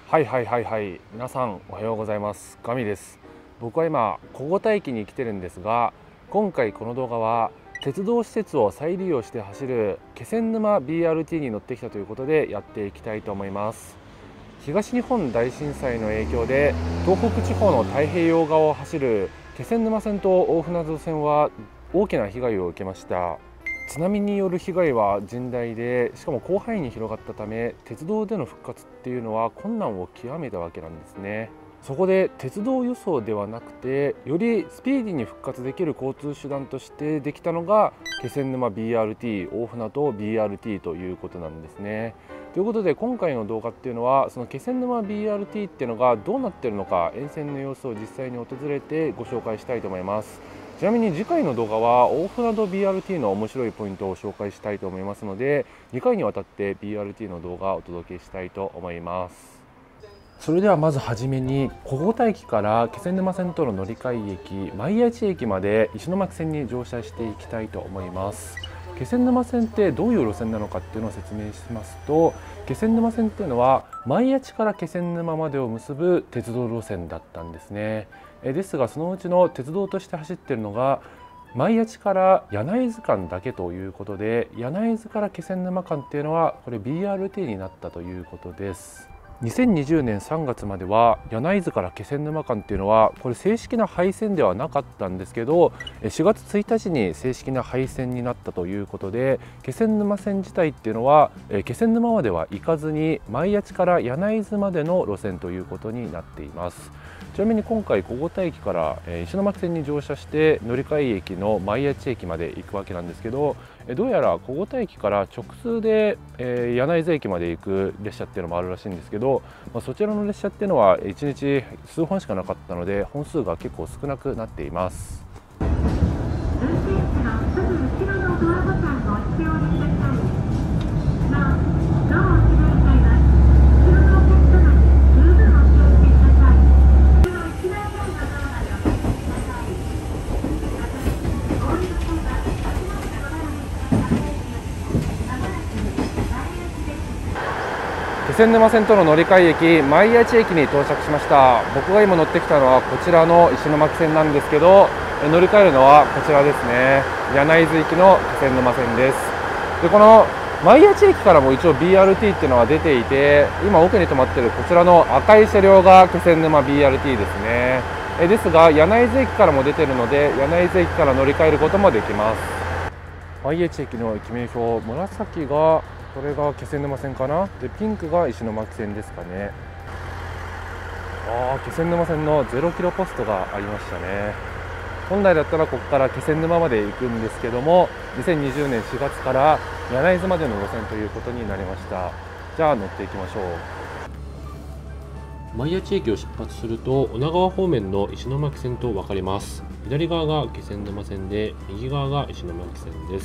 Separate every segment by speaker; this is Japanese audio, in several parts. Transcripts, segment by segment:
Speaker 1: はい、皆さんおはようございます。ガミです。僕は今小五田駅に来てるんですが、今回この動画は鉄道施設を再利用して走る気仙沼 BRT に乗ってきたということでやっていきたいと思います。東日本大震災の影響で東北地方の太平洋側を走る気仙沼線と大船渡線は大きな被害を受けました。津波による被害は甚大で、しかも広範囲に広がったため鉄道での復活っていうのは困難を極めたわけなんですね。そこで鉄道輸送ではなくて、よりスピーディーに復活できる交通手段としてできたのが気仙沼 BRT、大船渡 BRT ということなんですね。ということで今回の動画っていうのは、その気仙沼 BRT っていうのがどうなっているのか、沿線の様子を実際に訪れてご紹介したいと思います。ちなみに次回の動画は大船渡 BRT の面白いポイントを紹介したいと思いますので、2回にわたって BRT の動画をお届けしたいと思います。それではまずはじめに小五田駅から気仙沼線との乗り換え駅前谷地駅まで石巻線に乗車していきたいと思います。気仙沼線ってどういう路線なのかっていうのを説明しますと、気仙沼線っていうのは前谷地から気仙沼までを結ぶ鉄道路線だったんですね。ですがそのうちの鉄道として走っているのが前谷地から柳津間だけということで、柳津から気仙沼間っていうのはこれ BRT になったということです。2020年3月までは柳津から気仙沼間っていうのはこれ正式な廃線ではなかったんですけど、4月1日に正式な廃線になったということで、気仙沼線自体っていうのは気仙沼までは行かずに前谷地から柳津までの路線ということになっています。ちなみに今回小五田駅から石巻線に乗車して乗り換え駅の前谷地駅まで行くわけなんですけど、どうやら小五田駅から直通で柳津駅まで行く列車っていうのもあるらしいんですけど、そちらの列車っていうのは1日数本しかなかったので本数が結構少なくなっています。運転手のすぐ後ろのドアボタンを押しておりください。なお、ドアを閉める際は後ろのお客様に十分お気をつけください。その一番前のドアまでお進みください。また、お降りの際は足元ご覧にください。まもなく前駅です。気仙沼線との乗り換え駅前谷地駅に到着しました。僕が今乗ってきたのはこちらの石巻線なんですけど、乗り換えるのはこちらですね。柳津行きの気仙沼線です。でこの前谷地駅からも一応 BRT っていうのは出ていて、今奥に止まっているこちらの赤い車両が気仙沼 BRT ですね。ですが柳津駅からも出ているので、柳津駅から乗り換えることもできます。前谷地駅の駅名標、紫がこれが気仙沼線かな。でピンクが石巻線ですかね。気仙沼線の0キロポストがありましたね。本来だったらここから気仙沼まで行くんですけども、2020年4月から柳津までの路線ということになりました。じゃあ乗っていきましょう。前谷地駅を出発すると女川方面の石巻線と分かれます。左側が気仙沼線で右側が石巻線です。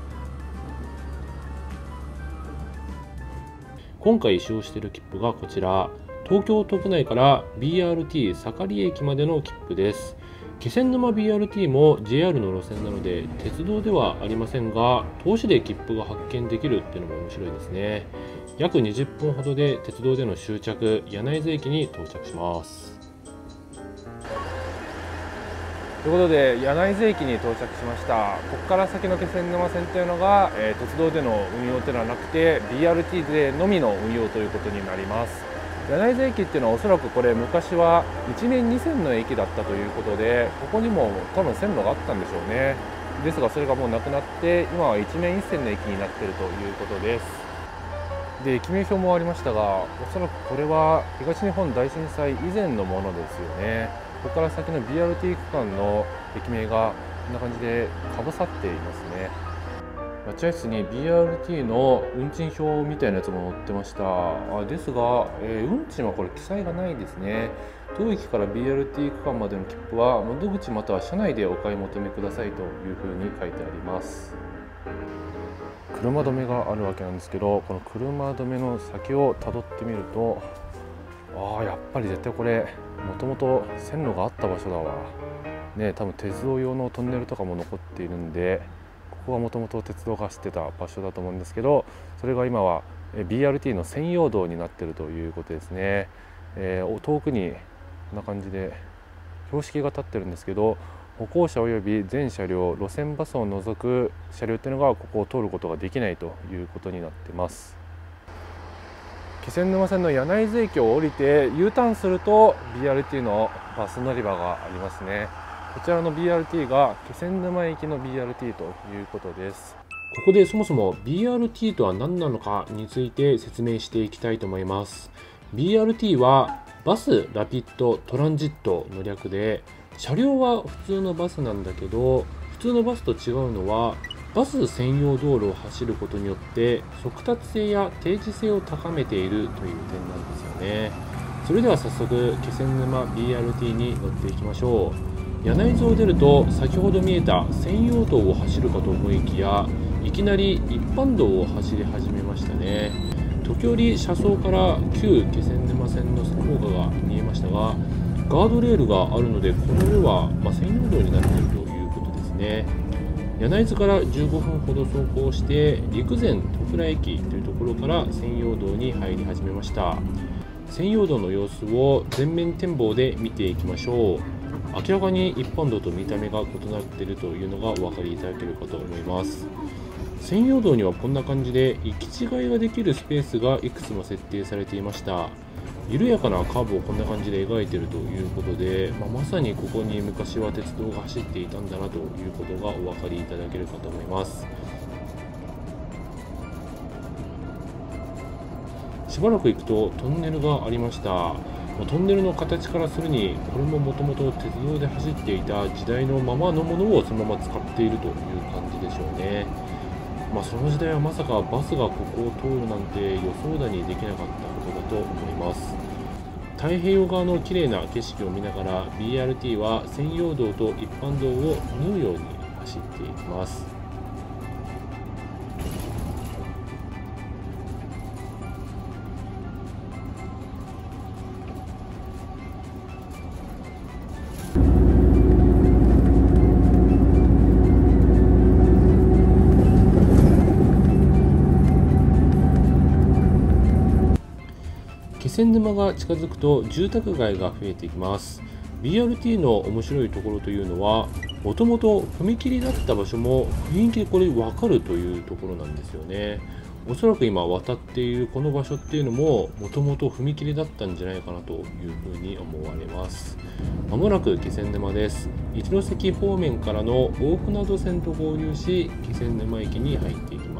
Speaker 1: 今回使用している切符がこちら、東京都区内から BRT 盛り駅までの切符です。気仙沼 BRT も JR の路線なので鉄道ではありませんが、通しで切符が発券できるっていうのも面白いですね。約20分ほどで鉄道での終着、柳津駅に到着します。ということで柳津駅に到着しました。ここから先の気仙沼線というのが、鉄道での運用というのはなくて BRT でのみの運用ということになります。柳津駅っていうのはおそらくこれ昔は1面2線の駅だったということで、ここにも多分線路があったんでしょうね。ですがそれがもうなくなって今は1面1線の駅になっているということです。で駅名標もありましたが、おそらくこれは東日本大震災以前のものですよね。ここから先の BRT 区間の駅名がこんな感じでかぶさっていますね。待合室に BRT の運賃表みたいなやつも載ってました。ですが、運賃はこれ記載がないですね。当駅から BRT 区間までの切符は窓口または車内でお買い求めくださいというふうに書いてあります。車止めがあるわけなんですけど、この車止めの先をたどってみると、やっぱり絶対これもともと線路があった場所だわね。多分鉄道用のトンネルとかも残っているんで、ここはもともと鉄道が走ってた場所だと思うんですけど、それが今は BRT の専用道になっているということですね。遠くにこんな感じで標識が立ってるんですけど、歩行者および全車両、路線バスを除く車両っていうのがここを通ることができないということになっています。気仙沼線の柳津駅を降りて U ターンすると BRT のバス乗り場がありますね。こちらの BRT が気仙沼駅の BRT ということです。ここでそもそも BRT とは何なのかについて説明していきたいと思います。BRT はバスラピッドトランジットの略で、車両は普通のバスなんだけど、普通のバスと違うのはバス専用道路を走ることによって速達性や定時性を高めているという点なんですよね。それでは早速気仙沼 BRT に乗っていきましょう。柳津を出ると先ほど見えた専用道を走るかと思いきや、いきなり一般道を走り始めましたね。時折車窓から旧気仙沼線の高架が見えましたが、ガードレールがあるのでこの上は専用道になっているということですね。柳津から15分ほど走行して陸前戸倉駅というところから専用道に入り始めました。専用道の様子を全面展望で見ていきましょう。明らかに一般道と見た目が異なっているというのがお分かりいただけるかと思います。専用道にはこんな感じで行き違いができるスペースがいくつも設定されていました。緩やかなカーブをこんな感じで描いているということで、まさにここに昔は鉄道が走っていたんだなということがお分かりいただけるかと思います。しばらく行くとトンネルがありました。トンネルの形からするにこれももともと鉄道で走っていた時代のままのものをそのまま使っているという感じでしょうね。その時代はまさかバスがここを通るなんて予想だにできなかったことだと思います。太平洋側の綺麗な景色を見ながら BRT は専用道と一般道を縫うように走っていきます。気仙沼が近づくと住宅街が増えていきます。 BRT の面白いところというのは、もともと踏切だった場所も雰囲気でこれ分かるというところなんですよね。おそらく今渡っているこの場所っていうのももともと踏切だったんじゃないかなというふうに思われます。まもなく気仙沼です。一ノ関方面からの大船渡線と合流し、気仙沼駅に入っていきます。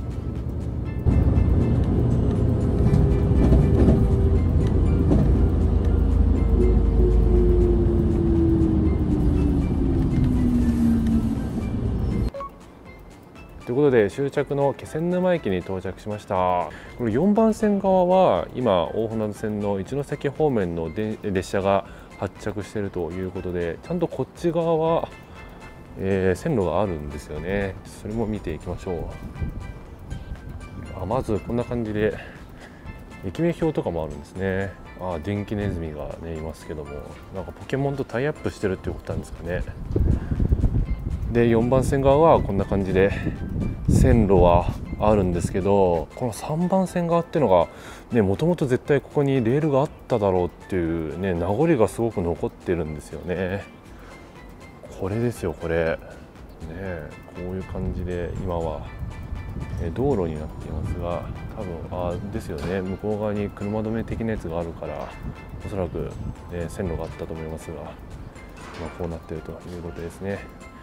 Speaker 1: ということで終着の気仙沼駅に到着しました。これ4番線側は今大船渡線の一ノ関方面の列車が発着しているということで、ちゃんとこっち側は、線路があるんですよね。それも見ていきましょう。まずこんな感じで駅名表とかもあるんですね。電気ネズミがねいますけども、なんかポケモンとタイアップしてるっていうことなんですかね。で4番線側はこんな感じで線路はあるんですけど、この3番線側っていうのがね、もともと絶対ここにレールがあっただろうっていうね、名残がすごく残ってるんですよね。これですよ、これね。こういう感じで今は道路になっていますが、多分ですよね、向こう側に車止め的なやつがあるから、おそらく、線路があったと思いますが、こうなっているということですね。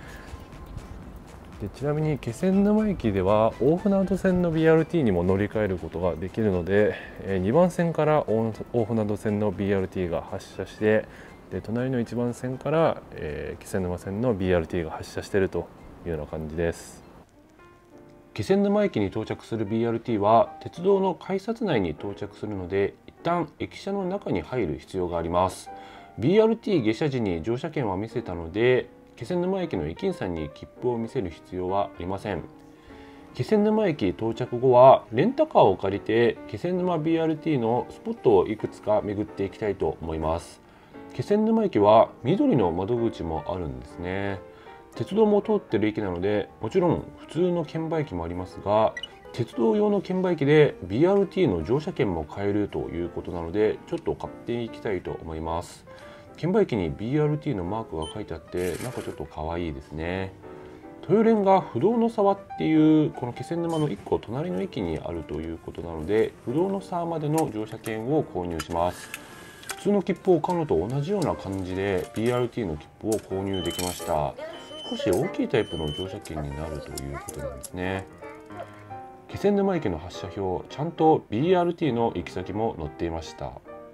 Speaker 1: でちなみに気仙沼駅では大船渡線の BRT にも乗り換えることができるので、2番線から大船渡線の BRT が発車して、で隣の1番線から、気仙沼線の BRT が発車しているというような感じです。気仙沼駅に到着する BRT は鉄道の改札内に到着するので、一旦駅舎の中に入る必要があります。 BRT 下車時に乗車券は見せたので、気仙沼駅の駅員さんに切符を見せる必要はありません。気仙沼駅到着後はレンタカーを借りて気仙沼 BRT のスポットをいくつか巡っていきたいと思います。気仙沼駅は緑の窓口もあるんですね。鉄道も通っている駅なので、もちろん普通の券売機もありますが、 鉄道用の券売機で BRT の乗車券も買えるということなので、ちょっと買っていきたいと思います。券売機に BRT のマークが書いてあって、なんかちょっと可愛いですね。豊連が不動の沢っていうこの気仙沼の1個隣の駅にあるということなので、不動の沢までの乗車券を購入します。普通の切符を買うのと同じような感じで BRT の切符を購入できました。少し大きいタイプの乗車券になるということなんですね。気仙沼駅の発車表、ちゃんと BRT の行き先も載っていました。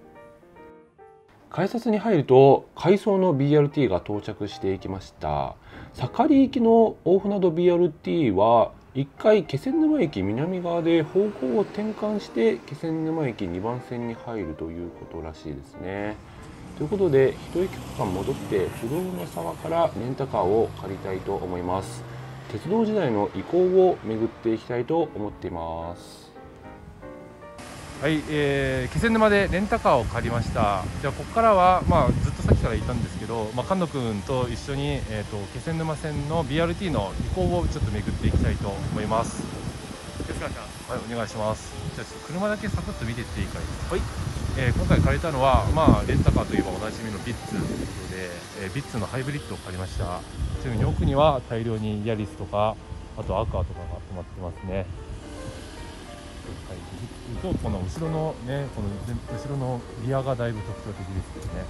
Speaker 1: 改札に入ると回送の BRT が到着していきました。盛り行きの大船渡 BRT は1回気仙沼駅南側で方向を転換して気仙沼駅2番線に入るということらしいですね。ということで一駅区間戻って不動の沢からレンタカーを借りたいと思います。鉄道時代の遺構を巡っていきたいと思っています。はい、気仙沼でレンタカーを借りました。じゃあここからは、ずっとさっきからいたんですけど、菅野君と一緒に、気仙沼線の BRT の遺構をちょっと巡っていきたいと思います。吉川さん、はい、お願いします。じゃあちょっと車だけサクッと見ていっていいかい。はい。今回借りたのは、レンタカーといえばおなじみのビッツということで、ビッツのハイブリッドを借りました。ちなみに奥には大量にヤリスとか、あとアクアとかが止まってますね。はい、とこの後ろのね、この後ろのリアがだいぶ特徴的ですけどね。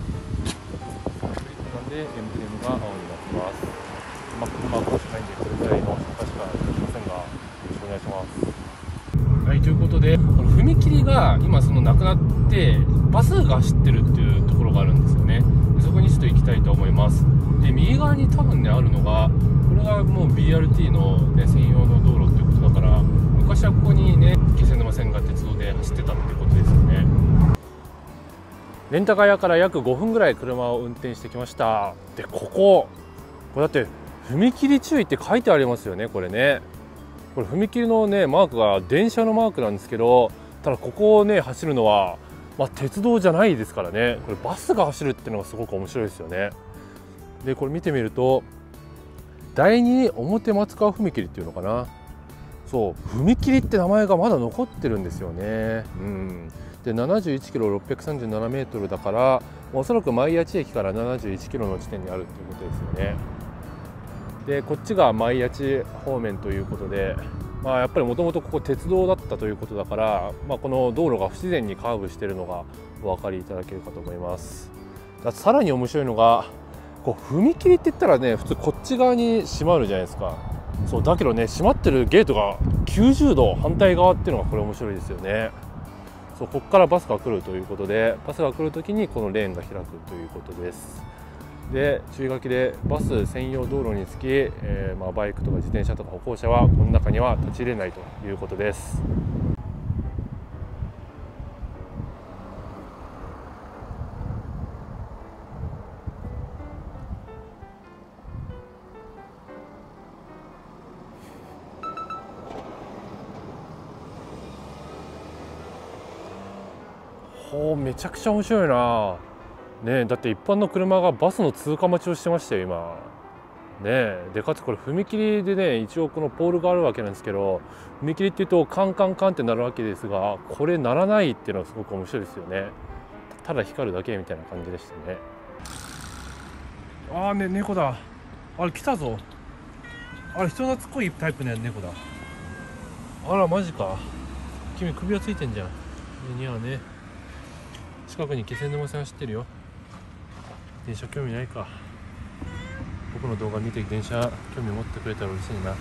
Speaker 1: なんでエンブレムが青になってます。車は詳しくないんでこれぐらいの確かできませんが、よろしくお願いします。はい、ということで、この踏切が今そのなくなってバスが走ってるっていうところがあるんですよね。でそこにちょっと行きたいと思います。で右側に多分ねあるのが、これがもう BRT の、ね、専用の道路っていうことだから、昔はここにね気仙沼線が鉄道で走ってたっていうことですよね。レンタカー屋から約5分ぐらい車を運転してきました。でこれだって踏切注意って書いてありますよね。これね、これ踏切のねマークが電車のマークなんですけど、ただここをね走るのは、鉄道じゃないですからね。これバスが走るっていうのがすごく面白いですよね。でこれ見てみると、第二表松川踏切っていうのかな。そう踏切って名前がまだ残ってるんですよね。で71キロ637メートルだから、おそらく前谷地駅から71キロの地点にあるっていうことですよね。でこっちが前谷地方面ということで、やっぱりもともとここ鉄道だったということだから、この道路が不自然にカーブしているのがお分かりいただけるかと思います。さらに面白いのが、踏切って言ったらね普通こっち側に閉まるじゃないですか。そうだけどね、閉まってるゲートが90度反対側っていうのがこれ面白いですよね。ここからバスが来るということで、バスが来るときにこのレーンが開くということです。で注意書きで、バス専用道路につき、バイクとか自転車とか歩行者はこの中には立ち入れないということです。めちゃくちゃ面白いな。ね、だって一般の車がバスの通過待ちをしてましたよ今。でかつこれ踏切でね、一応このポールがあるわけなんですけど、踏切っていうとカンカンカンってなるわけですが、これ鳴らないっていうのはすごく面白いですよね。ただ光るだけみたいな感じでしたね。猫だ。あれ来たぞ。あれ人懐っこいタイプの猫だ。あらマジか。君首輪ついてんじゃん。似合うね。近くに気仙沼線走ってるよ。電車興味ないか。僕の動画見て電車興味持ってくれたら嬉しいな。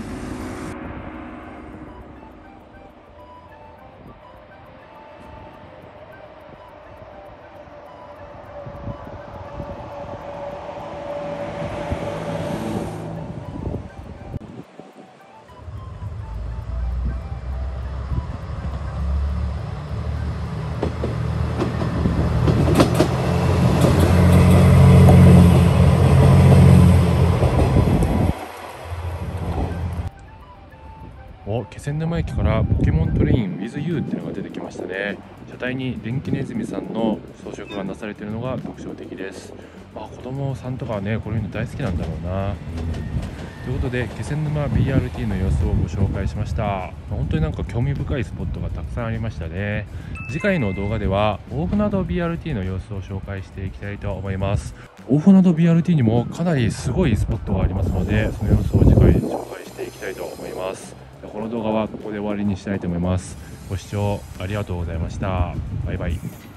Speaker 1: 気仙沼駅からポケモントレイン with you っていうのが出てきましたね。車体に電気ネズミさんの装飾がなされているのが特徴的です。子供さんとかはねこういうの大好きなんだろうな。 ということで気仙沼 BRT の様子をご紹介しました。本当になんか興味深いスポットがたくさんありましたね。次回の動画では大船渡 BRT の様子を紹介していきたいと思います。大船渡 BRT にもかなりすごいスポットがありますので、その様子を次回紹介していきたいと思います。この動画はここで終わりにしたいと思います。ご視聴ありがとうございました。バイバイ。